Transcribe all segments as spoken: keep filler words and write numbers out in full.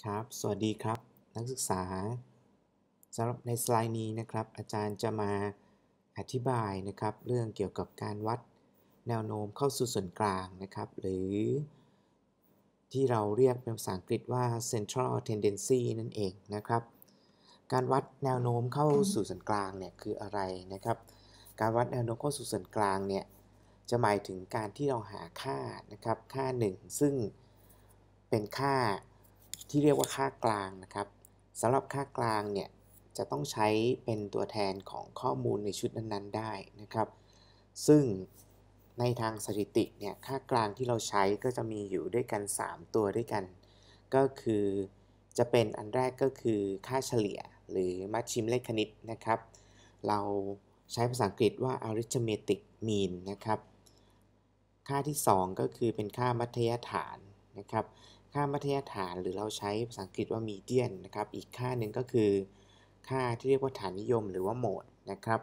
ครับสวัสดีครับนักศึกษาสำหรับในสไลด์นี้นะครับอาจารย์จะมาอธิบายนะครับเรื่องเกี่ยวกับการวัดแนวโน้มเข้าสู่ส่วนกลางนะครับหรือที่เราเรียกเป็นภาษาอังกฤษว่า central tendency นั่นเองนะครับการวัดแนวโน้มเข้าสู่ส่วนกลางเนี่ยคืออะไรนะครับการวัดแนวโน้มเข้าสู่ส่วนกลางเนี่ยจะหมายถึงการที่เราหาค่านะครับค่าหนึ่งซึ่งเป็นค่าที่เรียกว่าค่ากลางนะครับสำหรับค่ากลางเนี่ยจะต้องใช้เป็นตัวแทนของข้อมูลในชุดนั้นๆได้นะครับซึ่งในทางสถิติเนี่ยค่ากลางที่เราใช้ก็จะมีอยู่ด้วยกันสามตัวด้วยกันก็คือจะเป็นอันแรกก็คือค่าเฉลี่ยหรือมัชชิมเลขคณิตนะครับเราใช้ภาษาอังกฤษว่า arithmetic mean นะครับค่าที่สองก็คือเป็นค่ามัธยฐานนะครับค่ามัธยฐานหรือเราใช้ภาษาอังกฤษว่า median นะครับอีกค่าหนึ่งก็คือค่าที่เรียกว่าฐานนิยมหรือว่าโหมดนะครับ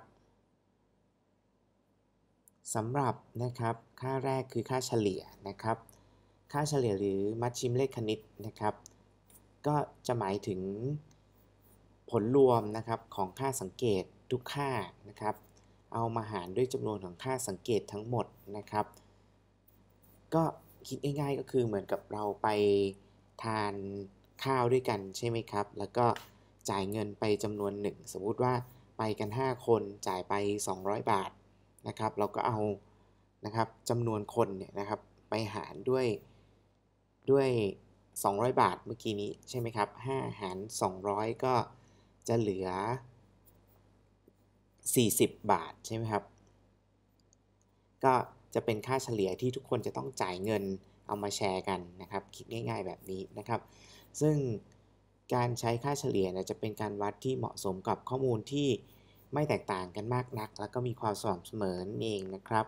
สำหรับนะครับค่าแรกคือค่าเฉลี่ยนะครับค่าเฉลี่ยหรือมัชชิมเลขคณิตนะครับก็จะหมายถึงผลรวมนะครับของค่าสังเกตทุกค่านะครับเอามาหารด้วยจำนวนของค่าสังเกตทั้งหมดนะครับก็คิดง่ายๆก็คือเหมือนกับเราไปทานข้าวด้วยกันใช่ไหมครับแล้วก็จ่ายเงินไปจำนวนหนึ่งสมมุติว่าไปกันห้าคนจ่ายไปสองร้อยบาทนะครับเราก็เอานะครับจำนวนคนเนี่ยนะครับไปหารด้วยด้วยสองร้อยบาทเมื่อกี้นี้ใช่ไหมครับห้าหารสองร้อยก็จะเหลือสี่สิบบาทใช่ไหมครับก็จะเป็นค่าเฉลี่ยที่ทุกคนจะต้องจ่ายเงินเอามาแชร์กันนะครับคิดง่ายๆแบบนี้นะครับซึ่งการใช้ค่าเฉลี่ยเนี่ยจะเป็นการวัดที่เหมาะสมกับข้อมูลที่ไม่แตกต่างกันมากนักแล้วก็มีความสม่ำเสมอนั่นเองนะครับ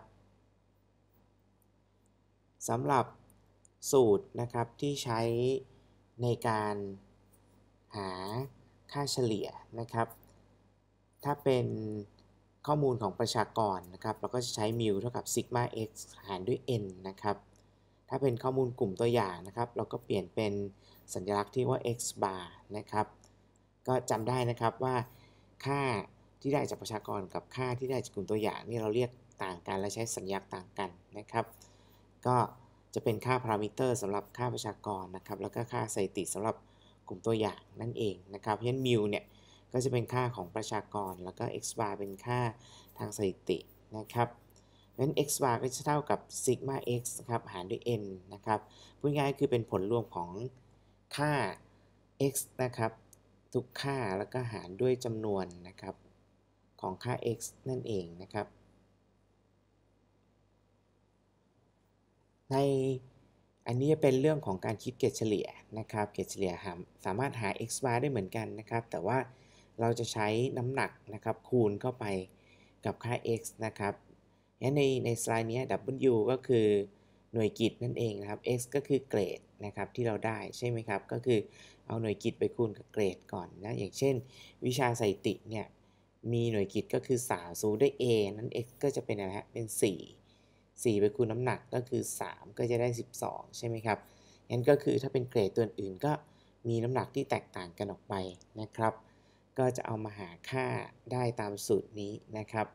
สำหรับสูตรนะครับที่ใช้ในการหาค่าเฉลี่ยนะครับถ้าเป็นข้อมูลของประชากรนะครับเราก็จะใช้มิวเท่ากับซิกมา x หารด้วย n นะครับถ้าเป็นข้อมูลกลุ่มตัวอย่างนะครับเราก็เปลี่ยนเป็นสัญลักษณ์ที่ว่า x bar นะครับก็จำได้นะครับว่าค่าที่ได้จากประชากรกับค่าที่ได้จากกลุ่มตัวอย่างนี่เราเรียกต่างกันและใช้สัญลักษณ์ต่างกันนะครับก็จะเป็นค่าพารามิเตอร์สำหรับค่าประชากรนะครับแล้วก็ค่าสถิติสำหรับกลุ่มตัวอย่างนั่นเองนะครับเพราะฉะนั้นมิวเนี่ยก็จะเป็นค่าของประชากรแล้วก็ x bar เป็นค่าทางสถิตินะครับเพราะฉะนั้น x bar ก็จะเท่ากับ sigma x นะครับหารด้วย n นะครับพูดง่ายๆคือเป็นผลรวมของค่า x นะครับทุกค่าแล้วก็หารด้วยจำนวนนะครับของค่า x นั่นเองนะครับในอันนี้จะเป็นเรื่องของการคิดเกรดเฉลี่ยนะครับเกรดเฉลี่ยสามารถหา x bar ได้เหมือนกันนะครับแต่ว่าเราจะใช้น้ำหนักนะครับคูณเข้าไปกับค่า x นะครับในในสไลด์นี้ W ก็คือหน่วยกิจนั่นเองนะครับ x ก็คือเกรดนะครับที่เราได้ใช่ไหมครับก็คือเอาหน่วยกิจไปคูณกับเกรดก่อนนะอย่างเช่นวิชาสถิติเนี่ยมีหน่วยกิจก็คือสามสูได้ a นั้น x ก็จะเป็นอะไรฮะเป็นสี่สี่ไปคูณน้ำหนักก็คือสามก็จะได้สิบสองใช่ไหมครับงั้นก็คือถ้าเป็นเกรดตัวอื่นก็มีน้ำหนักที่แตกต่างกันออกไปนะครับก็จะเอามาหาค่าได้ตามสูตรนี้นะครับ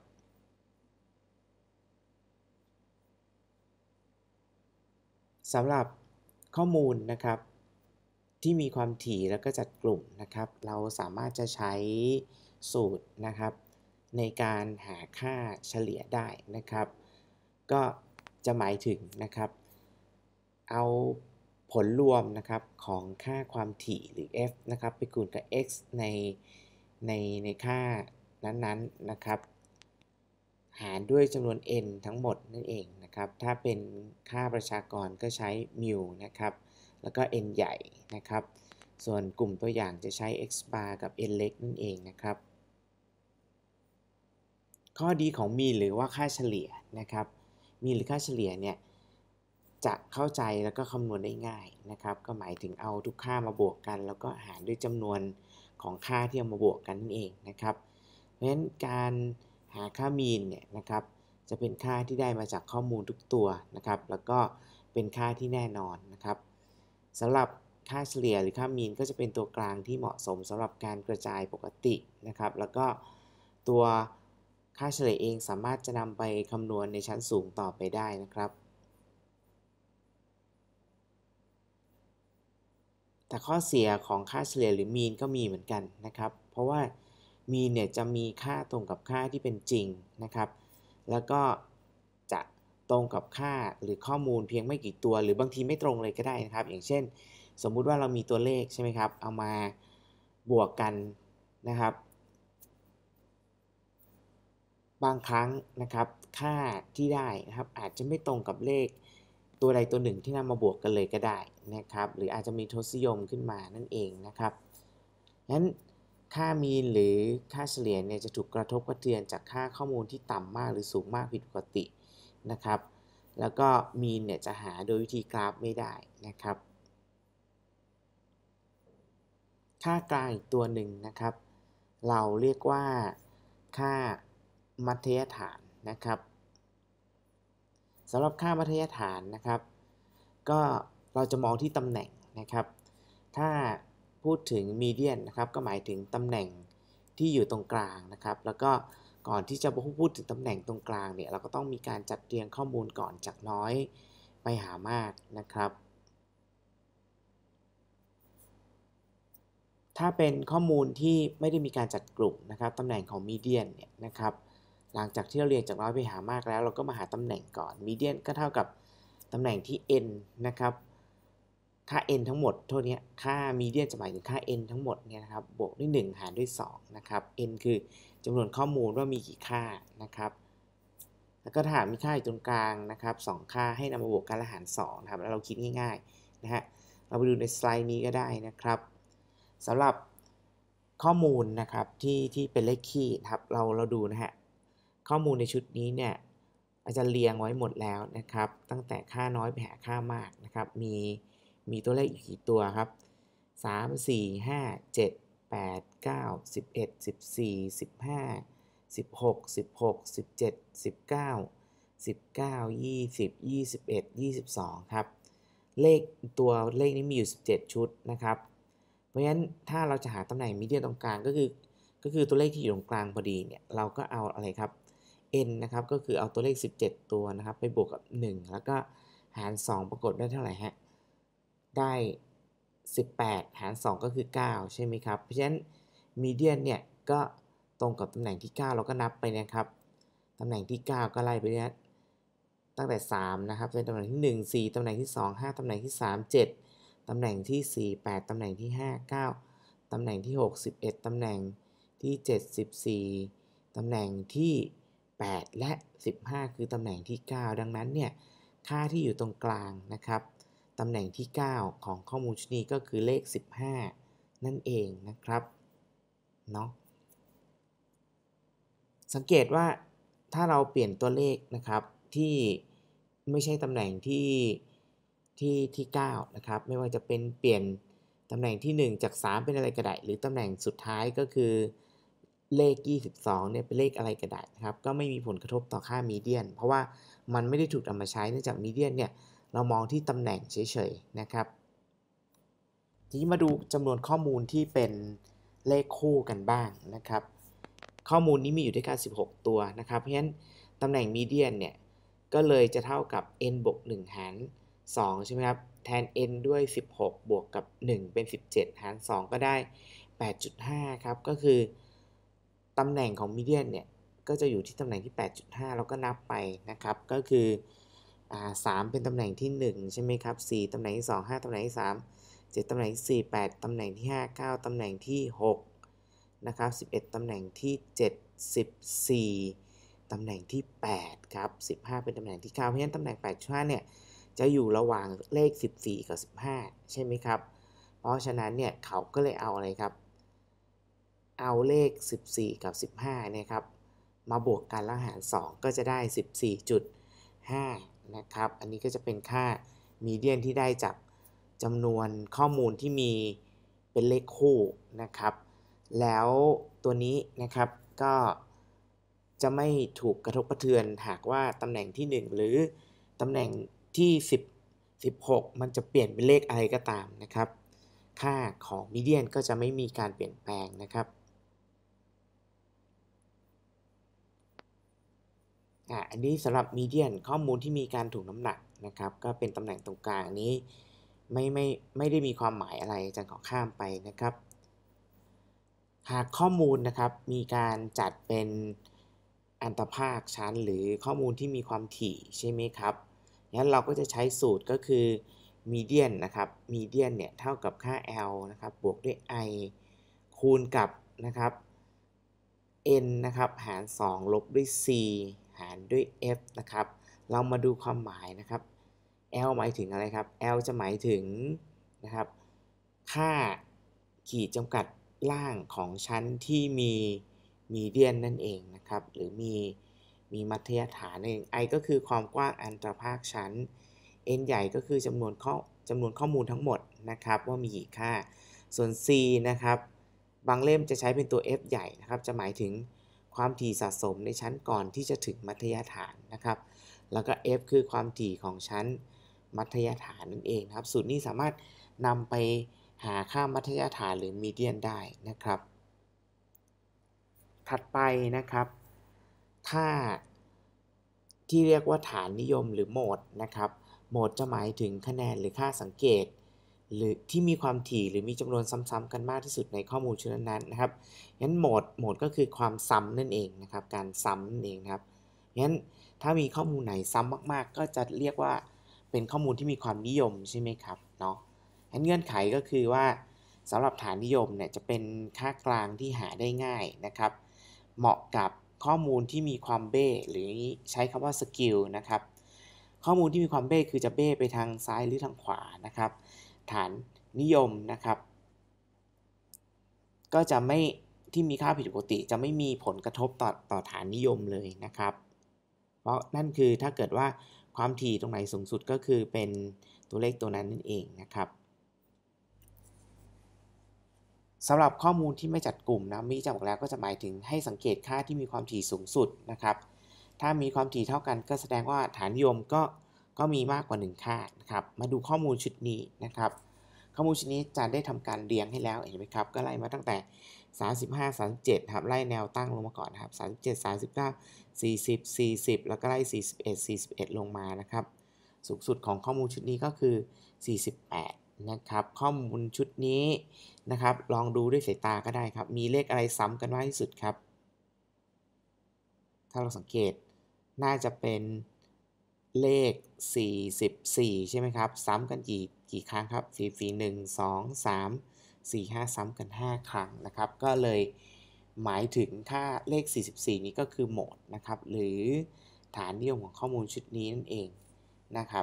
สำหรับข้อมูลนะครับที่มีความถี่แล้วก็จัดกลุ่มนะครับเราสามารถจะใช้สูตรนะครับในการหาค่าเฉลี่ยได้นะครับก็จะหมายถึงนะครับเอาผลรวมนะครับของค่าความถี่หรือ f นะครับไปคูณกับ x ในในในค่านั้นๆนะครับหารด้วยจำนวน n ทั้งหมดนั่นเองนะครับถ้าเป็นค่าประชากรก็ใช้มิวนะครับแล้วก็ n ใหญ่นะครับส่วนกลุ่มตัวอย่างจะใช้ x bar กับ n เล็กนั่นเองนะครับข้อดีของมีนหรือว่าค่าเฉลี่ยนะครับมีนหรือค่าเฉลี่ยเนี่ยจะเข้าใจแล้วก็คำนวณได้ง่ายนะครับก็หมายถึงเอาทุกค่ามาบวกกันแล้วก็หารด้วยจำนวนของค่าที่เอามาบวกกันนั่นเองนะครับเพราะฉะนั้นการหาค่ามีนเนี่ยนะครับจะเป็นค่าที่ได้มาจากข้อมูลทุกตัวนะครับแล้วก็เป็นค่าที่แน่นอนนะครับสำหรับค่าเฉลี่ยหรือค่ามีนก็จะเป็นตัวกลางที่เหมาะสมสำหรับการกระจายปกตินะครับแล้วก็ตัวค่าเฉลี่ยเองสามารถจะนำไปคำนวณในชั้นสูงต่อไปได้นะครับแต่ข้อเสียของค่าเฉลี่ยหรือมีนก็มีเหมือนกันนะครับเพราะว่ามีนเนี่ยจะมีค่าตรงกับค่าที่เป็นจริงนะครับแล้วก็จะตรงกับค่าหรือข้อมูลเพียงไม่กี่ตัวหรือบางทีไม่ตรงเลยก็ได้นะครับอย่างเช่นสมมุติว่าเรามีตัวเลขใช่ไหมครับเอามาบวกกันนะครับบางครั้งนะครับค่าที่ได้นะครับอาจจะไม่ตรงกับเลขตัวใดตัวหนึ่งที่นำมาบวกกันเลยก็ได้นะครับหรืออาจจะมีทศนิยมขึ้นมานั่นเองนะครับงั้นค่ามีนหรือค่าเฉลี่ยเนี่ยจะถูกกระทบกระเทือนจากค่าข้อมูลที่ต่ำมากหรือสูงมากผิดปกตินะครับแล้วก็มีนเนี่ยจะหาโดยวิธีกราฟไม่ได้นะครับค่ากลางอีกตัวหนึ่งนะครับเราเรียกว่าค่ามัธยฐานนะครับสำหรับค่ามัธยฐานนะครับก็เราจะมองที่ตำแหน่งนะครับถ้าพูดถึงมีเดียนนะครับก็หมายถึงตำแหน่งที่อยู่ตรงกลางนะครับแล้วก็ก่อนที่จะพูดถึงตำแหน่งตรงกลางเนี่ยเราก็ต้องมีการจัดเรียงข้อมูลก่อนจากน้อยไปหามากนะครับถ้าเป็นข้อมูลที่ไม่ได้มีการจัดกลุ่มนะครับตำแหน่งของมีเดียนเนี่ยนะครับหลังจากที่เราเรียงจากน้อยไปหามากแล้วเราก็มาหาตำแหน่งก่อนมีเดียนก็เท่ากับตำแหน่งที่ n นะครับค่า n ทั้งหมดเท่านี้ค่ามีเดียนจะหมายถึงค่า n ทั้งหมดเนี่ยนะครับบวกด้วยหนึ่งหารด้วยสองนะครับ n คือจำนวนข้อมูลว่ามีกี่ค่านะครับแล้วก็ถ้ามีค่าอยู่ตรงกลางนะครับสองค่าให้นำมาบวกกันและหารสองนะครับแล้วเราคิดง่ายๆนะฮะเราไปดูในสไลด์นี้ก็ได้นะครับสำหรับข้อมูลนะครับที่ที่เป็นเลขคี่ครับเราเราดูนะฮะข้อมูลในชุดนี้เนี่ยอาจจะเรียงไว้หมดแล้วนะครับตั้งแต่ค่าน้อยไปหาค่ามากนะครับมีมีตัวเลขอยู่กี่ตัวครับสาม สี่ ห้า เจ็ด แปด เก้า สิบเอ็ด สิบสี่ สิบห้า สิบหก สิบหก สิบเจ็ด สิบเก้า สิบเก้า ยี่สิบ ยี่สิบเอ็ด ยี่สิบสองครับเลขตัวเลขนี้มีอยู่สิบเจ็ดชุดนะครับเพราะฉะนั้นถ้าเราจะหาตำแหน่งมีเดียนตรงกลางก็คือก็คือตัวเลขที่อยู่ตรงกลางพอดีเนี่ยเราก็เอาอะไรครับ n นะครับก็คือเอาตัวเลขสิบเจ็ดตัวนะครับไปบวกกับหนึ่งแล้วก็หารสองปรากฏได้เท่าไหร่ฮะได้สิบแปดหารสองก็คือเก้าใช่ไหมครับเพราะฉะนั้นมีเดียนเนี่ยก็ตรงกับตำแหน่งที่เก้าเราก็นับไปนะครับตำแหน่งที่เก้าก็ไล่ไปเรื่อยตั้งแต่สามนะครับเป็นตำแหน่งที่หนึ่ง สี่ตำแหน่งที่สอง ห้าตำแหน่งที่สาม เจ็ดตำแหน่งที่สี่ แปดตำแหน่งที่ห้า เก้าตำแหน่งที่หก สิบเอ็ดตำแหน่งที่เจ็ด สิบสี่ตำแหน่งที่แปดและสิบห้าคือตำแหน่งที่เก้าดังนั้นเนี่ยค่าที่อยู่ตรงกลางนะครับตำแหน่งที่เก้าของข้อมูลชุดนี้ก็คือเลขสิบห้านั่นเองนะครับเนาะสังเกตว่าถ้าเราเปลี่ยนตัวเลขนะครับที่ไม่ใช่ตำแหน่งที่ที่ที่เก้านะครับไม่ว่าจะเป็นเปลี่ยนตำแหน่งที่หนึ่งจากสามเป็นอะไรก็ได้หรือตำแหน่งสุดท้ายก็คือเลขยี่สิบสองเนี่ยเป็นเลขอะไรก็ได้นะครับก็ไม่มีผลกระทบต่อค่ามีเดียนเพราะว่ามันไม่ได้ถูกนำมาใช้เนื่องจากมีเดียนเนี่ยเรามองที่ตำแหน่งเฉยๆนะครับทีนี้มาดูจำนวนข้อมูลที่เป็นเลขคู่กันบ้างนะครับข้อมูลนี้มีอยู่ด้วยกันสิบหกตัวนะครับเพราะฉะนั้นตำแหน่งมีเดียนเนี่ยก็เลยจะเท่ากับ n บวกหนึ่งหารสองใช่ไหมครับแทน n ด้วยสิบหกบวกกับหนึ่งเป็นสิบเจ็ดหารสองก็ได้ แปดจุดห้า ครับก็คือตำแหน่งของมีเดียนเนี่ยก็จะอยู่ที่ตำแหน่งที่ แปดจุดห้า แล้วก็นับไปนะครับก็คืออ่าสามเป็นตำแหน่งที่หนึ่งใช่ไหมครับสี่ตำแหน่งที่สอง ห้าตำแหน่งที่สาม เจ็ดตำแหน่งที่สี่ แปดตำแหน่งที่ห้า เก้าตำแหน่งที่หกนะครับสิบเอ็ดตำแหน่งที่เจ็ด สิบสี่ตำแหน่งที่แปดครับสิบห้าเป็นตำแหน่งที่เก้าเพราะฉะนั้นตำแหน่ง แปดจุดห้า เนี่ยจะอยู่ระหว่างเลขสิบสี่กับสิบห้าใช่ไหมครับเพราะฉะนั้นเนี่ยเขาก็เลยเอาอะไรครับเอาเลขสิบสี่กับสิบห้าเนี่ยครับมาบวกกันแล้วหารสองก็จะได้ สิบสี่จุดห้า นะครับอันนี้ก็จะเป็นค่ามีเดียนที่ได้จากจำนวนข้อมูลที่มีเป็นเลขคู่นะครับแล้วตัวนี้นะครับก็จะไม่ถูกกระทบกระเทือนหากว่าตำแหน่งที่หนึ่งหรือตำแหน่งที่สิบ สิบหกมันจะเปลี่ยนเป็นเลขอะไรก็ตามนะครับค่าของมีเดียนก็จะไม่มีการเปลี่ยนแปลงนะครับอ่าอันนี้สำหรับมีเดียนข้อมูลที่มีการถ่วงน้ำหนักนะครับก็เป็นตำแหน่งตรงกลางนี้ไม่ไม่ไม่ได้มีความหมายอะไรอาจารย์ขอข้ามไปนะครับหากข้อมูลนะครับมีการจัดเป็นอันตภาคชั้นหรือข้อมูลที่มีความถี่ใช่ไหมครับงั้นเราก็จะใช้สูตรก็คือมีเดียนนะครับมีเดียนเนี่ยเท่ากับค่า L นะครับบวกด้วย I คูณกับนะครับ n นะครับหารสองลบด้วย c หารด้วย f นะครับเรามาดูความหมายนะครับ L หมายถึงอะไรครับ L จะหมายถึงนะครับค่าขีดจำกัดล่างของชั้นที่มีมีเดียนนั่นเองนะครับหรือมีมีมัธยฐานนั่นเอง I ก็คือความกว้างอันตรภาคชั้น n ใหญ่ก็คือจำนวนข้อจำนวนข้อมูลทั้งหมดนะครับว่ามีกี่ค่าส่วน c นะครับบางเล่มจะใช้เป็นตัว f ใหญ่นะครับจะหมายถึงความถี่สะสมในชั้นก่อนที่จะถึงมัธยฐานนะครับแล้วก็ f คือความถี่ของชั้นมัธยฐานนั่นเองครับสูตรนี้สามารถนำไปหาค่ามัธยฐานหรือมีเดียนได้นะครับถัดไปนะครับค่าที่เรียกว่าฐานนิยมหรือโหมดนะครับโหมดจะหมายถึงคะแนนหรือค่าสังเกตหรือที่มีความถี่หรือมีจำนวนซ้ำๆกันมากที่สุดในข้อมูลชุดนั้นๆนะครับงั้นโหมดโหมดก็คือความซ้ำนั่นเองนะครับการซ้ำนั่นเองครับงั้นถ้ามีข้อมูลไหนซ้ำมากๆก็จะเรียกว่าเป็นข้อมูลที่มีความนิยมใช่ไหมครับเนาะงั้นเงื่อนไขก็คือว่าสำหรับฐานนิยมเนี่ยจะเป็นค่ากลางที่หาได้ง่ายนะครับเหมาะกับข้อมูลที่มีความเบ้หรือใช้คำว่าสกิลนะครับข้อมูลที่มีความเบ้คือจะเบ้ไปทางซ้ายหรือทางขวานะครับฐานนิยมนะครับก็จะไม่ที่มีค่าผิดปกติจะไม่มีผลกระทบต่อต่อฐานนิยมเลยนะครับเพราะนั่นคือถ้าเกิดว่าความถี่ตรงไหนสูงสุดก็คือเป็นตัวเลขตัวนั้นนั่นเองนะครับสำหรับข้อมูลที่ไม่จัดกลุ่มนะมีจัดบอกแล้วก็จะหมายถึงให้สังเกตค่าที่มีความถี่สูงสุดนะครับถ้ามีความถี่เท่ากันก็แสดงว่าฐานนิยมก็ก็มีมากกว่าหนึ่งค่านะครับมาดูข้อมูลชุดนี้นะครับข้อมูลชุดนี้อาจารย์ได้ทำการเรียงให้แล้วเห็นไหมครับก็ไล่มาตั้งแต่สามสิบห้า สามสิบเจ็ดครับไล่แนวตั้งลงมาก่อนนะครับสามสิบเจ็ด สามสิบเก้า สี่สิบ สี่สิบแล้วก็ไล่สี่สิบเอ็ด สี่สิบเอ็ดลงมานะครับสูงสุดของข้อมูลชุดนี้ก็คือสี่สิบแปดนะครับข้อมูลชุดนี้นะครับลองดูด้วยสายตาก็ได้ครับมีเลขอะไรซ้ำกันมากที่สุดครับถ้าเราสังเกตน่าจะเป็นเลขสี่สิบสี่ใช่ไหมครับซ้ำกันกี่กี่ครั้งครับสี่ สี่ หนึ่ง สอง สาม สี่ ห้าซ้ำกันห้าครั้งนะครับก็เลยหมายถึงค่าเลขสี่สิบสี่นี้ก็คือโหมดนะครับหรือฐานนิยมของข้อมูลชุดนี้นั่นเองนะครับ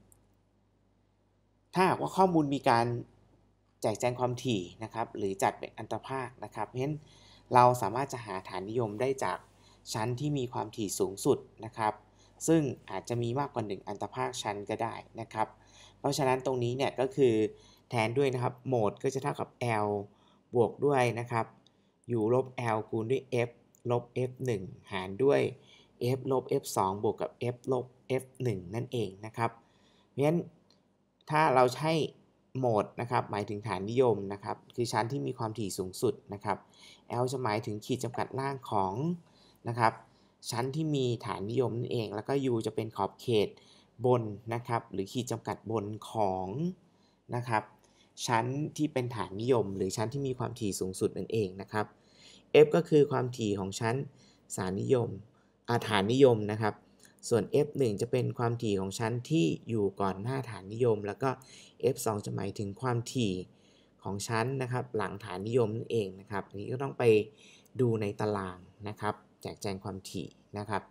ถ้าหากว่าข้อมูลมีการแจกแจงความถี่นะครับหรือจัดเป็นอันตรภาคนะครับเพราะฉะนั้นเราสามารถจะหาฐานนิยมได้จากชั้นที่มีความถี่สูงสุดนะครับซึ่งอาจจะมีมากกว่าหนึ่งอันตรภาคชั้นก็ได้นะครับเพราะฉะนั้นตรงนี้เนี่ยก็คือแทนด้วยนะครับโหมดก็จะเท่ากับ L บวกด้วยนะครับ U ลบ L คูณด้วย F ลบ F หนึ่ง หารด้วย F ลบ F สอง บวกกับ F ลบ F หนึ่ง นั่นเองนะครับเพราะฉะนั้นถ้าเราใช้โหมดนะครับหมายถึงฐานนิยมนะครับคือชั้นที่มีความถี่สูงสุดนะครับ L จะหมายถึงขีดจำกัดล่างของนะครับชั้นที่มีฐานนิยมนั่นเองแล้วก็ U จะเป็นขอบเขตบนนะครับหรือขีดจำกัดบนของนะครับชั้นที่เป็นฐานนิยมหรือชั้นที่มีความถี่สูงสุดนั่นเองนะครับ F ก็คือความถี่ของชั้นสารนิยมอาฐานนิยมนะครับส่วน F หนึ่ง จะเป็นความถี่ของชั้นที่อยู่ก่อนหน้าฐานนิยมแล้วก็ F สอง จะหมายถึงความถี่ของชั้นนะครับหลังฐานนิยมนั่นเองนะครับอันนี้ก็ต้องไปดูในตารางนะครับแจกแจงความถี่นะครับ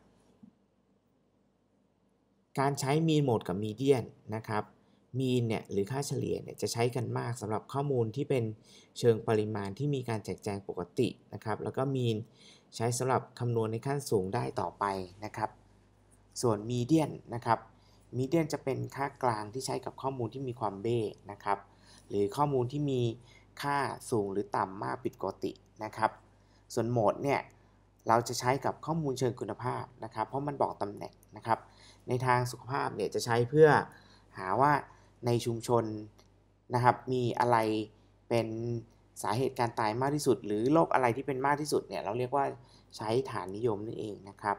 การใช้มีนโหมดกับมีเดียนนะครับมีนเนี่ยหรือค่าเฉลี่ยเนี่ยจะใช้กันมากสำหรับข้อมูลที่เป็นเชิงปริมาณที่มีการแจกแจงปกตินะครับแล้วก็มีนใช้สำหรับคำนวณในขั้นสูงได้ต่อไปนะครับส่วนมีเดียนนะครับมีเดียนจะเป็นค่ากลางที่ใช้กับข้อมูลที่มีความเบ้นะครับหรือข้อมูลที่มีค่าสูงหรือต่ำมากผิดปกตินะครับส่วนโหมดเนี่ยเราจะใช้กับข้อมูลเชิงคุณภาพนะครับเพราะมันบอกตำแหน่งนะครับในทางสุขภาพเนี่ยจะใช้เพื่อหาว่าในชุมชนนะครับมีอะไรเป็นสาเหตุการตายมากที่สุดหรือโรคอะไรที่เป็นมากที่สุดเนี่ยเราเรียกว่าใช้ฐานนิยมนั่นเองนะครับ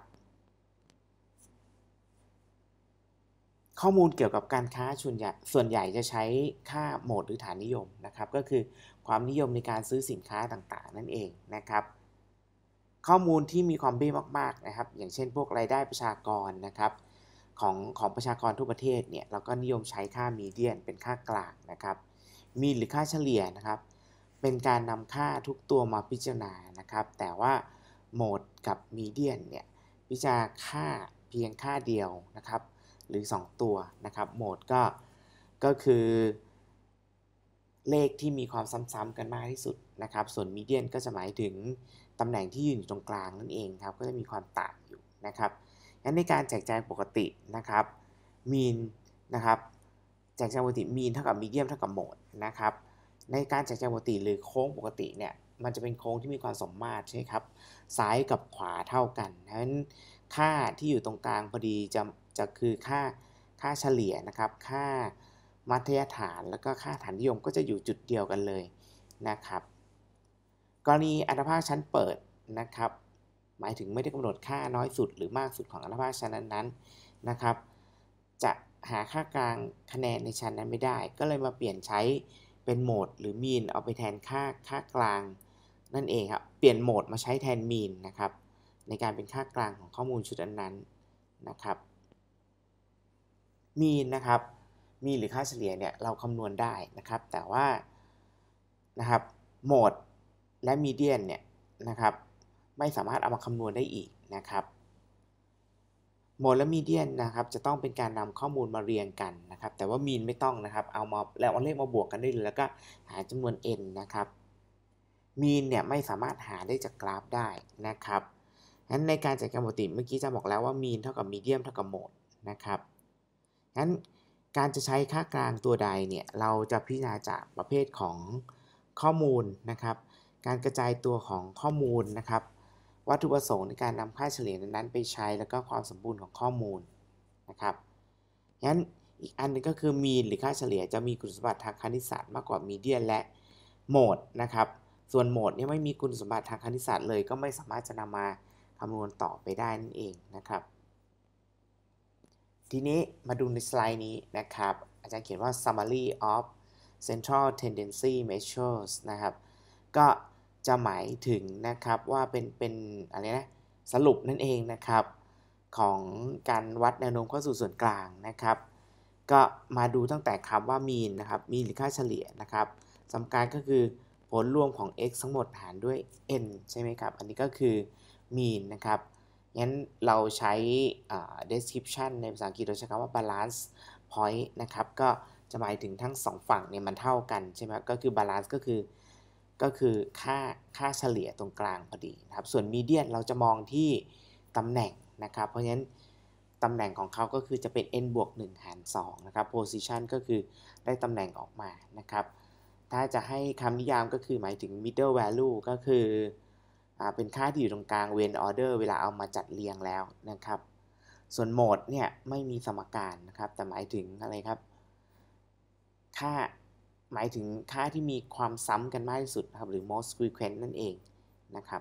ข้อมูลเกี่ยวกับการค้าส่วนใหญ่ส่วนใหญ่จะใช้ค่าโหมดหรือฐานนิยมนะครับก็คือความนิยมในการซื้อสินค้าต่างๆนั่นเองนะครับข้อมูลที่มีความเบ้มากๆนะครับอย่างเช่นพวกรายได้ประชากรนะครับของของประชากรทั่วประเทศเนี่ยเราก็นิยมใช้ค่ามีเดียนเป็นค่ากลางนะครับมีหรือค่าเฉลี่ยนะครับเป็นการนำค่าทุกตัวมาพิจารณานะครับแต่ว่าโหมดกับมีเดียนเนี่ยพิจารณาค่าเพียงค่าเดียวนะครับหรือสองตัวนะครับโหมดก็ก็คือเลขที่มีความซ้ำๆกันมากที่สุดนะครับส่วนมีเดียนก็จะหมายถึงตำแหน่งที่ยืนอยู่ตรงกลางนั่นเองครับก็จะมีความต่างอยู่นะครับงั้นในการแจกแจงปกตินะครับมีนนะครับแจกแจงปกติมีนเท่ากับมีเดียมเท่ากับโหมดนะครับในการแจกแจงปกติหรือโค้งปกติเนี่ยมันจะเป็นโค้งที่มีความสมมาตรใช่ไหมครับซ้ายกับขวาเท่ากันเพราะฉะนั้นค่าที่อยู่ตรงกลางพอดีจะจะคือค่าค่าเฉลี่ยนะครับค่ามัธยฐานแล้วก็ค่าฐานนิยมก็จะอยู่จุดเดียวกันเลยนะครับกรณีอัตราภาคชั้นเปิดนะครับหมายถึงไม่ได้กำหนดค่าน้อยสุดหรือมากสุดของอัตราภาคชั้นนั้นๆนะครับจะหาค่ากลางคะแนนในชั้นนั้นไม่ได้ก็เลยมาเปลี่ยนใช้เป็นโหมดหรือมีนเอาไปแทนค่าค่ากลางนั่นเองครับเปลี่ยนโหมดมาใช้แทนมีนนะครับในการเป็นค่ากลางของข้อมูลชุดนั้นๆนะครับมีนนะครับมีนหรือค่าเฉลี่ยเนี่ยเราคำนวณได้นะครับแต่ว่านะครับโหมดและมีเดียนเนี่ยนะครับไม่สามารถเอามาคำนวณได้อีกนะครับโหมดและมีเดียนนะครับจะต้องเป็นการนำข้อมูลมาเรียงกันนะครับแต่ว่ามีนไม่ต้องนะครับเอามาแล้วเอาเลขมาบวกกันได้เลยแล้วก็หาจำนวน n นะครับมีนเนี่ยไม่สามารถหาได้จากกราฟได้นะครับงั้นในการจัดการปกติเมื่อกี้จะบอกแล้วว่ามีนเท่ากับมีเดียมเท่ากับโหมดนะครับงั้นการจะใช้ค่ากลางตัวใดเนี่ยเราจะพิจารณาจากประเภทของข้อมูลนะครับการกระจายตัวของข้อมูลนะครับวัตถุประสงค์ในการนำค่าเฉลี่ยนั้นไปใช้แล้วก็ความสมบูรณ์ของข้อมูลนะครับงั้นอีกอันนึงก็คือมีนหรือค่าเฉลี่ยจะมีคุณสมบัติทางคณิตศาสตร์มากกว่ามีเดียนและโหมดนะครับส่วนโหมดเนี่ยไม่มีคุณสมบัติทางคณิตศาสตร์เลยก็ไม่สามารถจะนำมาคำนวณต่อไปได้นั่นเองนะครับทีนี้มาดูในสไลด์นี้นะครับอาจารย์เขียนว่า summary of central tendency measures นะครับก็จะหมายถึงนะครับว่าเป็นเป็นอะไรนะสรุปนั่นเองนะครับของการวัดแนวโน้มเข้าสู่ส่วนกลางนะครับก็มาดูตั้งแต่คำว่า mean นะครับ mean หรือค่าเฉลี่ยนะครับสมการก็คือผลรวมของ x ทั้งหมดหารด้วย n ใช่ไหมครับอันนี้ก็คือ mean นะครับงั้นเราใช้ description ในภาษาอังกฤษเราใช้คำว่า balance point นะครับก็จะหมายถึงทั้งสองฝั่งเนี่ยมันเท่ากันใช่ไหมก็คือ balance ก็คือก็คือค่าค่าเฉลี่ยตรงกลางพอดีนะครับส่วน median เราจะมองที่ตำแหน่งนะครับเพราะฉะนั้นตำแหน่งของเขาก็คือจะเป็น n บวกหนึ่งหารสองนะครับ position ก็คือได้ตำแหน่งออกมานะครับถ้าจะให้คำนิยามก็คือหมายถึง middle value ก็คือเป็นค่าที่อยู่ตรงกลาง when order เวลาเอามาจัดเรียงแล้วนะครับส่วนโหมดเนี่ยไม่มีสมการนะครับแต่หมายถึงอะไรครับค่าหมายถึงค่าที่มีความซ้ำกันมากที่สุดครับหรือ most frequent นั่นเองนะครับ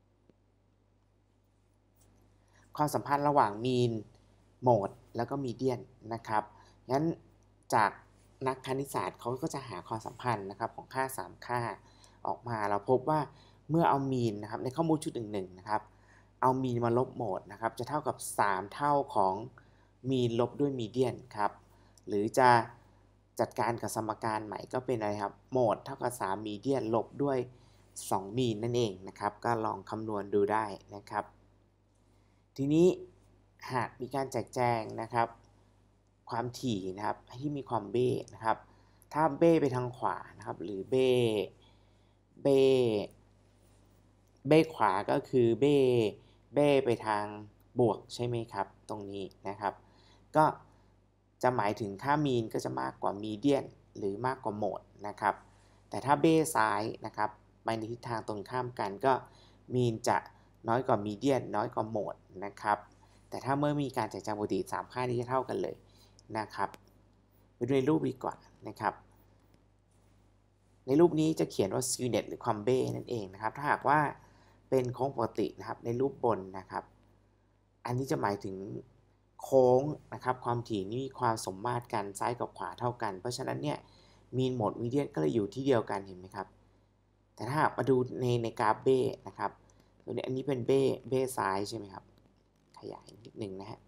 ความสัมพันธ์ระหว่าง mean โหมดแล้วก็ median นะครับงั้นจากนักคณิตศาสตร์เขาก็จะหาความสัมพันธ์นะครับของค่าสามค่าออกมาเราพบว่าเมื่อเอา mean นะครับในข้อมูลชุดหนึ่งนะครับเอา mean มาลบโหมดนะครับจะเท่ากับสามเท่าของ mean ลบด้วย median ครับหรือจะจัดการกับสมการใหม่ก็เป็นอะไรครับโหมดเท่ากับสาม median ลบด้วยสอง mean นั่นเองนะครับก็ลองคำนวณดูได้นะครับทีนี้หากมีการแจกแจงนะครับความถี่นะครับที่มีความเบ้นะครับถ้าเบ้ไปทางขวานะครับหรือเบ้เบ้เบ้ขวาก็คือเบ้เบ้ไปทางบวกใช่ไหมครับตรงนี้นะครับก็จะหมายถึงค่ามีนก็จะมากกว่ามีเดียนหรือมากกว่าโหมดนะครับแต่ถ้าเบ้ซ้ายนะครับไปในทิศทางตรงข้ามกันก็มีนจะน้อยกว่ามีเดียนน้อยกว่าโหมดนะครับแต่ถ้าเมื่อมีการแจกแจงปกติสามค่านี้จะเท่ากันเลยนะครับไปดูในรูปดีกว่านะครับในรูปนี้จะเขียนว่า skewness หรือความเบ้นั่นเองนะครับถ้าหากว่าเป็นโค้งปกตินะครับในรูปบนนะครับอันนี้จะหมายถึงโค้งนะครับความถี่นี้มีความสมมาตรกันซ้ายกับขวาเท่ากันเพราะฉะนั้นเนี่ยมีนโหมดมีเดียนก็เลยอยู่ที่เดียวกันเห็นไหมครับแต่ถ้าหากมาดูในในกราฟเบ้นะครับตัวนี้อันนี้เป็นเบ้เบ้ซ้ายใช่ไหมครับขยายนิดนึงนะฮะ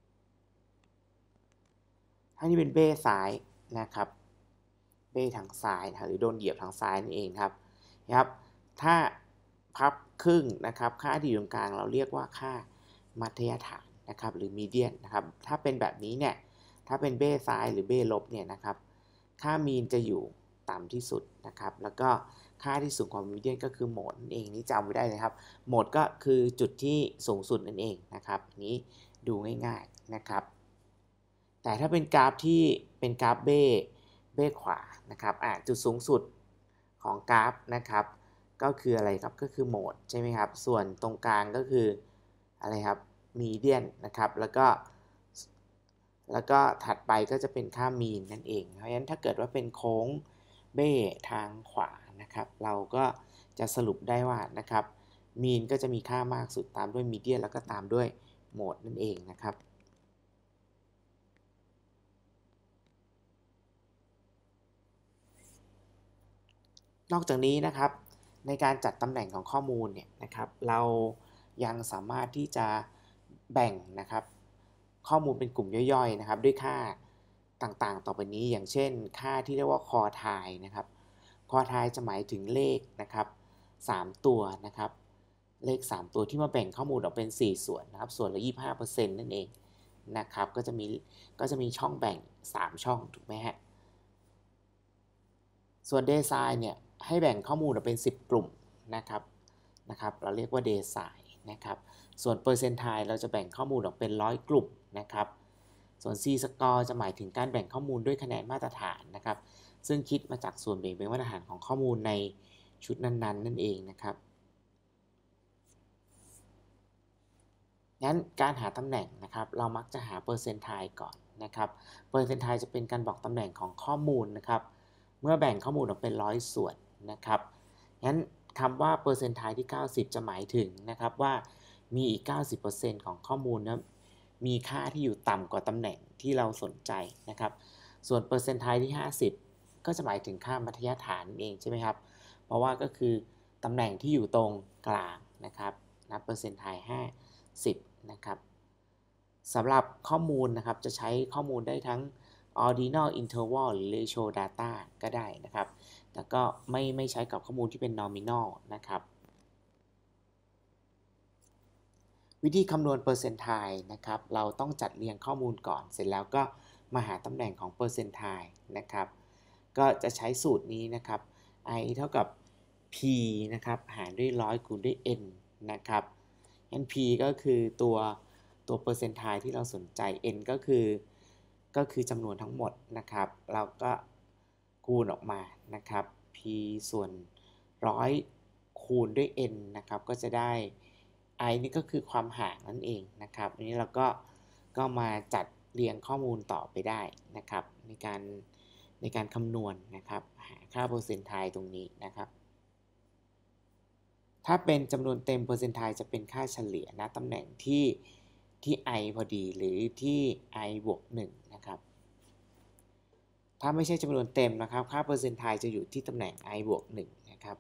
ถ้านี่เป็นเบ้ซ้ายนะครับเบ้ทางซ้ายหรือโดนเหยียบทางซ้ายนั่นเองครับนะครับถ้าพับครึ่งนะครับค่าที่อยู่ตรงกลางเราเรียกว่าค่ามัธยฐานนะครับหรือมีเดียนนะครับถ้าเป็นแบบนี้เนี่ยถ้าเป็นเบ้ซ้ายหรือเบ้ลบเนี่ยนะครับค่ามีนจะอยู่ต่ำที่สุดนะครับแล้วก็ค่าที่สูงกว่ามีเดียนก็คือโหมดนั่นเองนี่จำไว้ได้เลยครับโหมดก็คือจุดที่สูงสุดนั่นเองนะครับนี้ดูง่ายๆนะครับแต่ถ้าเป็นกราฟที่เป็นกราฟเบ้เบ้ขวานะครับอ่ะจุดสูงสุดของกราฟนะครับก็คืออะไรครับก็คือโหมดใช่ไหมครับส่วนตรงกลางก็คืออะไรครับมีเดียนนะครับแล้วก็แล้วก็ถัดไปก็จะเป็นค่ามีนนั่นเองเพราะฉะนั้นถ้าเกิดว่าเป็นโค้งเบ้ทางขวานะครับเราก็จะสรุปได้ว่านะครับมีนก็จะมีค่ามากสุดตามด้วยมีเดียนแล้วก็ตามด้วยโหมดนั่นเองนะครับนอกจากนี้นะครับในการจัดตำแหน่งของข้อมูลเนี่ยนะครับเรายังสามารถที่จะแบ่งนะครับข้อมูลเป็นกลุ่มย่อยๆนะครับด้วยค่าต่างๆต่อไปนี้อย่างเช่นค่าที่เรียกว่าคอไทยนะครับคอไทยจะหมายถึงเลขนะครับสามตัวนะครับเลขสามตัวที่มาแบ่งข้อมูลออกเป็นสี่ส่วนนะครับส่วนละ ยี่สิบห้าเปอร์เซ็นต์ นั่นเองนะครับก็จะมีก็จะมีช่องแบ่งสามช่องถูกไหมฮะส่วน Design เนี่ยให้แบ่งข้อมูลออกเป็นสิบกลุ่มนะครับนะครับเราเรียกว่า Design นะครับส่วน Percentile เราจะแบ่งข้อมูลออกเป็นร้อยกลุ่มนะครับส่วน C-Score จะหมายถึงการแบ่งข้อมูลด้วยคะแนนมาตรฐานนะครับซึ่งคิดมาจากส่วนแบ่งเป็นมาตรฐานของข้อมูลในชุดนั้นๆนั่นเองนะครับงั้นการหาตำแหน่งนะครับเรามักจะหา Percentile ก่อนนะครับ Percentile จะเป็นการบอกตำแหน่งของข้อมูลนะครับเมื่อแบ่งข้อมูลออกเป็นร้อยส่วนนะครับงั้นคำว่า Percentile ที่เก้าสิบจะหมายถึงนะครับว่ามีอีก เก้าสิบเปอร์เซ็นต์ ของข้อมูลนะมีค่าที่อยู่ต่ำกว่าตำแหน่งที่เราสนใจนะครับส่วน Percentile ที่ห้าสิบก็จะหมายถึงค่ามัธยฐานเองใช่ไหมครับเพราะว่าก็คือตำแหน่งที่อยู่ตรงกลางนะครับนับ Percentile ห้าสิบนะครับสำหรับข้อมูลนะครับจะใช้ข้อมูลได้ทั้ง ordinal interval หรือ ratio data ก็ได้นะครับแต่ก็ไม่ไม่ใช้กับข้อมูลที่เป็น nominal นะครับวิธีคำนวณ percentile นะครับเราต้องจัดเรียงข้อมูลก่อนเสร็จแล้วก็มาหาตำแหน่งของ percentile นะครับก็จะใช้สูตรนี้นะครับ i เท่ากับ p นะครับหารด้วยร้อยคูณด้วย n นะครับงั้น p ก็คือตัวตัว percentile ที่เราสนใจ n ก็คือก็คือจำนวนทั้งหมดนะครับเราก็คูณออกมานะครับ p ส่วนร้อยคูณด้วย n นะครับก็จะได้ i นี่ก็คือความห่างนั่นเองนะครับอันนี้เราก็ก็มาจัดเรียงข้อมูลต่อไปได้นะครับในการในการคำนวณนะครับหาค่า percentile ตรงนี้นะครับถ้าเป็นจำนวนเต็ม percentile จะเป็นค่าเฉลี่ยนะตำแหน่งที่ที่ i พอดีหรือที่ i บวกหนึ่งนะครับถ้าไม่ใช่จำนวนเต็มนะครับค่า percentile จะอยู่ที่ตำแหน่ง i บวกหนึ่งนะครับ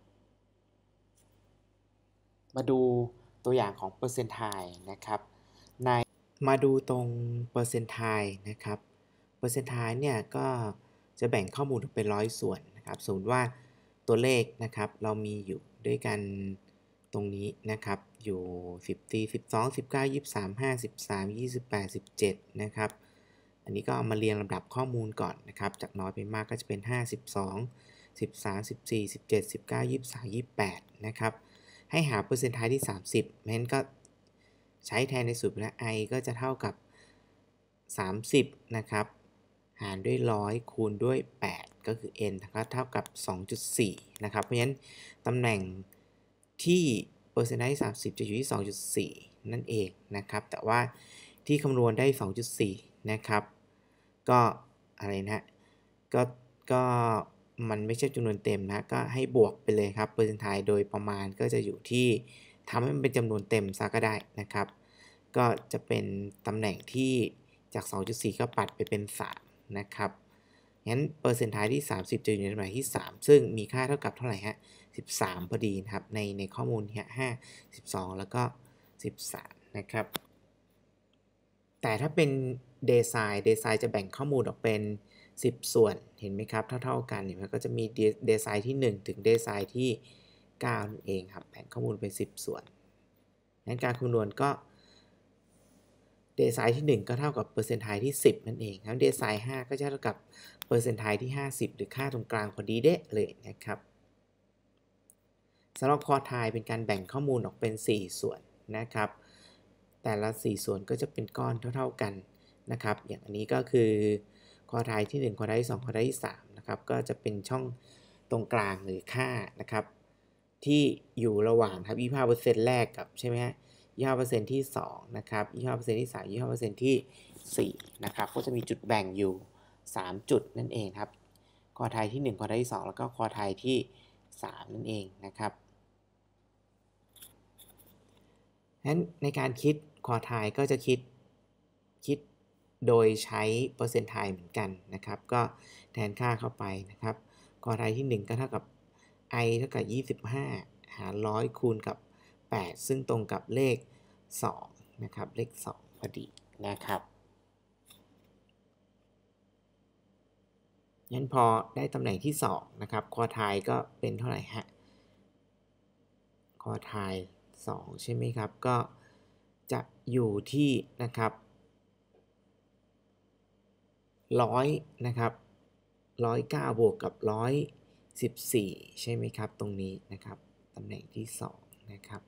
มาดูตัวอย่างของ percentile นะครับในมาดูตรง percentile นะครับ percentile เนี่ยก็จะแบ่งข้อมูลเป็นร้อยส่วนนะครับสมมติว่าตัวเลขนะครับเรามีอยู่ด้วยกันตรงนี้นะครับอยู่สิบสี่ สิบสอง สิบเก้า ยี่สิบสาม ห้า สิบสาม ยี่สิบแปด สิบเจ็ดนะครับอันนี้ก็มาเรียงลำดับข้อมูลก่อนนะครับจากน้อยไปมากก็จะเป็นห้า สิบสอง สิบสาม สิบสี่ สิบเจ็ด สิบเก้า ยี่สิบสาม ยี่สิบแปดนะครับให้หา percentile ที่สามสิบงั้นก็ใช้แทนในสูตรนะ i ก็จะเท่ากับสามสิบนะครับหารด้วยร้อยคูณด้วยแปดก็คือ n ก็เท่ากับ สองจุดสี่ นะครับเพราะฉะนั้นตำแหน่งที่ percentile สามสิบจะอยู่ที่ สองจุดสี่ นั่นเองนะครับแต่ว่าที่คำนวณได้ สองจุดสี่ นะครับก็อะไรนะก็ก็มันไม่ใช่จำนวนเต็มนะก็ให้บวกไปเลยครับเปอร์เซ็นต์ไทโดยประมาณก็จะอยู่ที่ทำให้มันเป็นจำนวนเต็มซะก็ได้นะครับก็จะเป็นตำแหน่งที่จาก สองจุดสี่ ก็ปัดไปเป็นสามนะครับงั้นเปอร์เซ็นต์ไทที่สามสิบจะอยู่ในตำแหน่งที่สามซึ่งมีค่าเท่ากับเท่าไหร่ฮะสิบสามพอดีนะครับในในข้อมูลเนี่ยห้า สิบสองแล้วก็สิบสามนะครับแต่ถ้าเป็น day size day size จะแบ่งข้อมูลออกเป็นสิบส่วนเห็นไหมครับเท่าๆกันเห็นไหมก็จะมี day size ที่หนึ่งถึง day size ที่เก้านั่นเองครับแบ่งข้อมูลเป็นสิบส่วนงั้นการคำนวณก็ day size ที่หนึ่งก็เท่ากับเปอร์เซ็นต์ไทที่สิบนั่นเองครับ day size ห้าก็จะเท่ากับเปอร์เซ็นต์ไทที่ห้าสิบหรือค่าตรงกลางพอดีเด้เลยนะครับสำหรับคอไทเป็นการแบ่งข้อมูลออกเป็นสี่ส่วนนะครับแต่ละสี่ส่วนก็จะเป็นก้อนเท่าๆกันนะครับอย่างอันนี้ก็คือคอไทที่หนึ่งคอไทที่สองคอไทที่สามนะครับก็จะเป็นช่องตรงกลางหรือค่านะครับที่อยู่ระหว่างครับ ยี่สิบห้าเปอร์เซ็นต์ แรกกับใช่ไหมฮะ ยี่สิบห้าเปอร์เซ็นต์ ที่สองนะครับ ยี่สิบห้าเปอร์เซ็นต์ ที่สาม ยี่สิบห้าเปอร์เซ็นต์ ที่สี่นะครับก็จะมีจุดแบ่งอยู่สามจุดนั่นเองครับคอไทที่หนึ่งคอไทที่สองแล้วก็คอไทที่สามนั่นเองนะครับงั้นในการคิดคอไทก็จะคิดคิดโดยใช้เปอร์เซ็นต์ไทเหมือนกันนะครับก็แทนค่าเข้าไปนะครับคอไทที่หนึ่งก็เท่ากับ i เท่ากับยี่สิบห้าหารร้อยคูณกับแปดซึ่งตรงกับเลขสองนะครับเลขสองพอดีนะครับงั้นพอได้ตำแหน่งที่สองนะครับคอไทก็เป็นเท่าไหร่ฮะคอไทสองใช่ไหมครับก็จะอยู่ที่นะครับร้อยนะครับร้อยเก้าบวกกับร้อยสิบสี่ใช่ไหมครับตรงนี้นะครับตำแหน่งที่สองนะครับ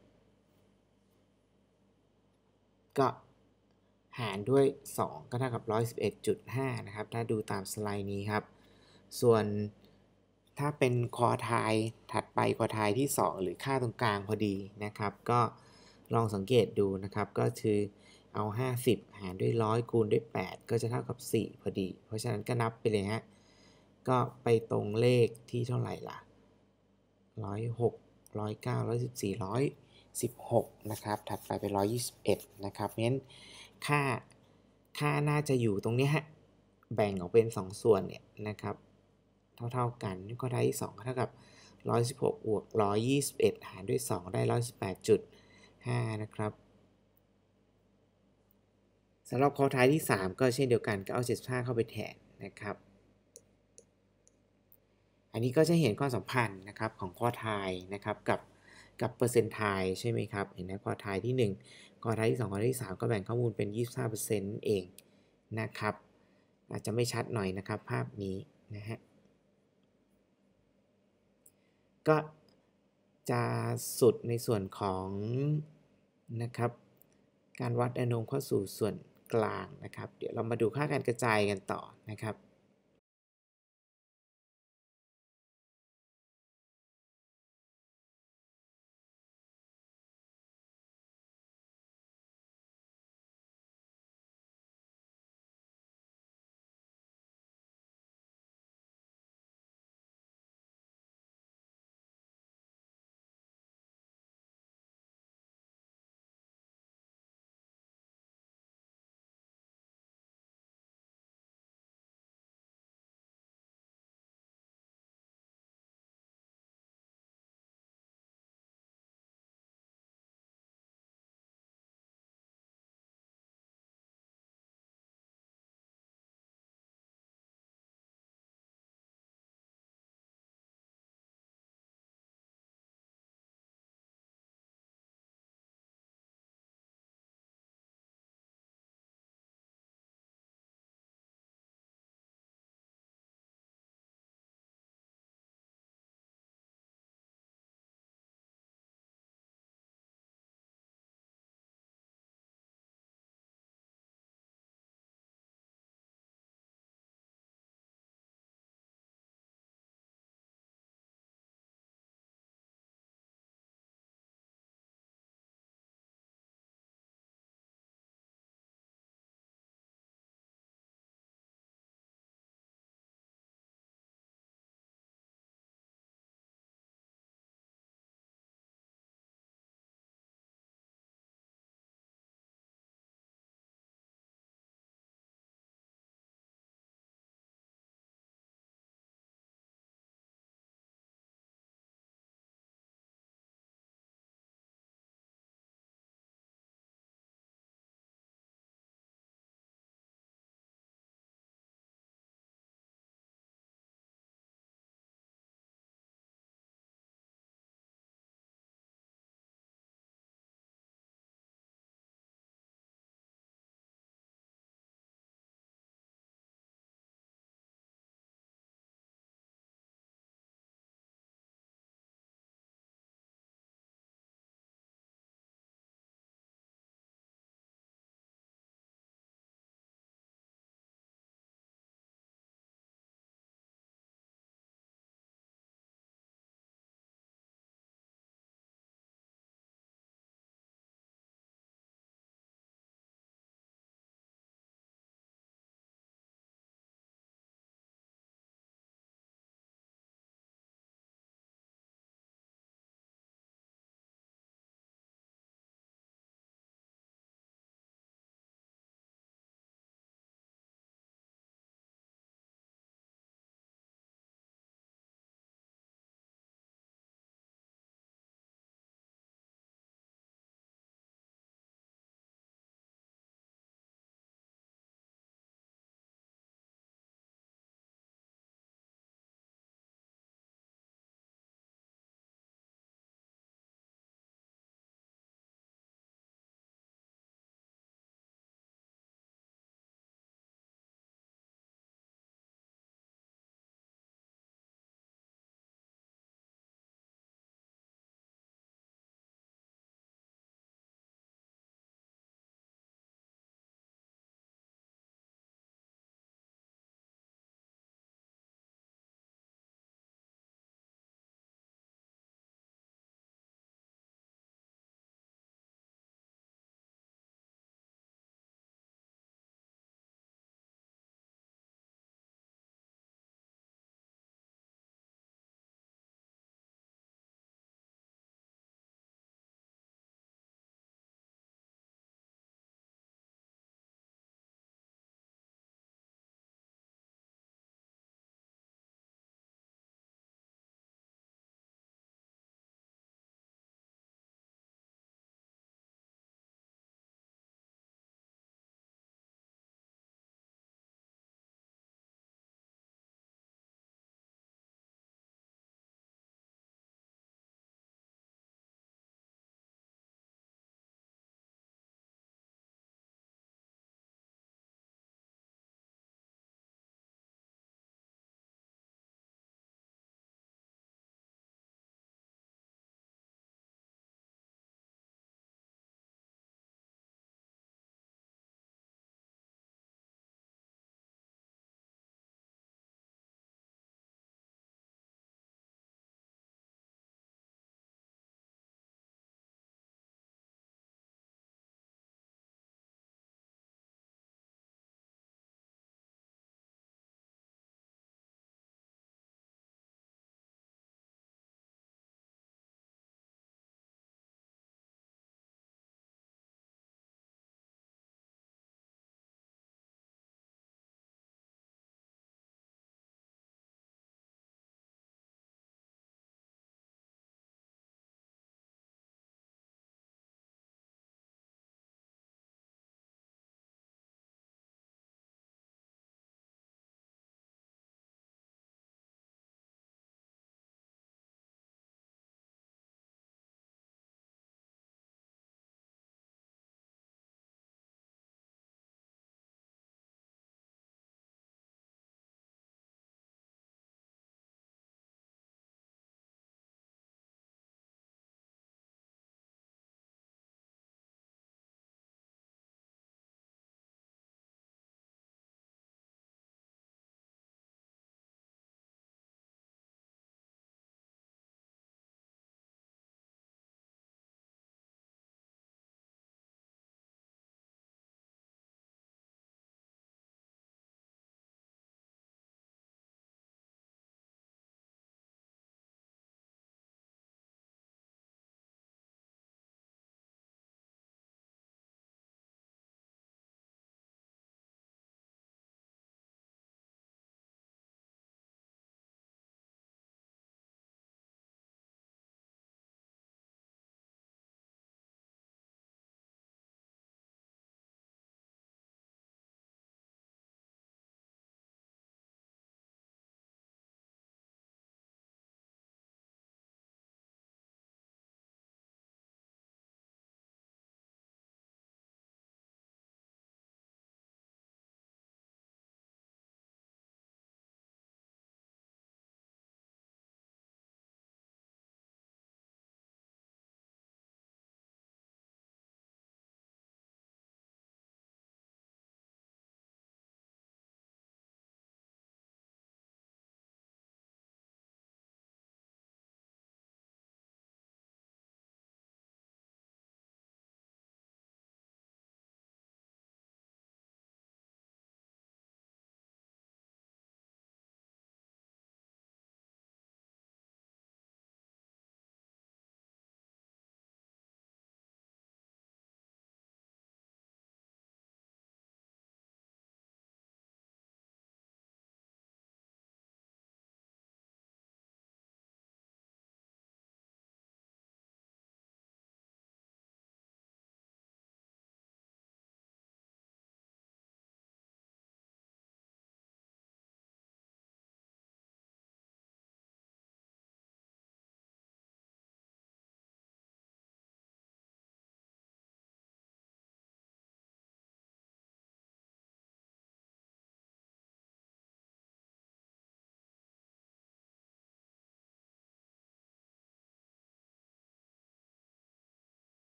ก็หารด้วยสองก็เท่ากับ หนึ่งร้อยสิบเอ็ดจุดห้า นะครับถ้าดูตามสไลด์นี้ครับส่วนถ้าเป็นคอไทถัดไปคอไทที่สองหรือค่าตรงกลางพอดีนะครับก็ลองสังเกตดูนะครับก็คือเอาห้าสิบหารด้วยหนึ่งร้อยคูณด้วยแปดก็จะเท่ากับสี่พอดีเพราะฉะนั้นก็นับไปเลยฮะก็ไปตรงเลขที่เท่าไหร่ล่ะหนึ่งร้อยหก หนึ่งร้อยเก้า หนึ่งร้อยสิบสี่ หนึ่งร้อยสิบหกนะครับถัดไปเป็นหนึ่งร้อยยี่สิบเอ็ดนะครับเพราะฉะนั้นค่าค่าน่าจะอยู่ตรงนี้ฮะแบ่งออกเป็นสองส่วนเนี่ยนะครับเท่าๆกันก็ได้ที่สองเท่ากับหนึ่งร้อยสิบหกบวกหนึ่งร้อยยี่สิบเอ็ดหารด้วยสองได้หนึ่งร้อยสิบแปดจุดห้านะครับสำหรับคอไทที่สามก็เช่นเดียวกันก็เอาเจ็ดสิบห้าเข้าไปแทนนะครับอันนี้ก็จะเห็นความสัมพันธ์นะครับของคอไทนะครับกับกับเปอร์เซ็นต์ไทใช่ไหมครับเห็นไหมคอไทที่หนึ่งคอไทที่สองคอไทที่สามก็แบ่งข้อมูลเป็น ยี่สิบห้าเปอร์เซ็นต์ เองนะครับอาจจะไม่ชัดหน่อยนะครับภาพนี้นะฮะก็จะสุดในส่วนของนะครับการวัดแนวโน้มเข้าสู่ส่วนกลางนะครับเดี๋ยวเรามาดูค่าการกระจายกันต่อนะครับ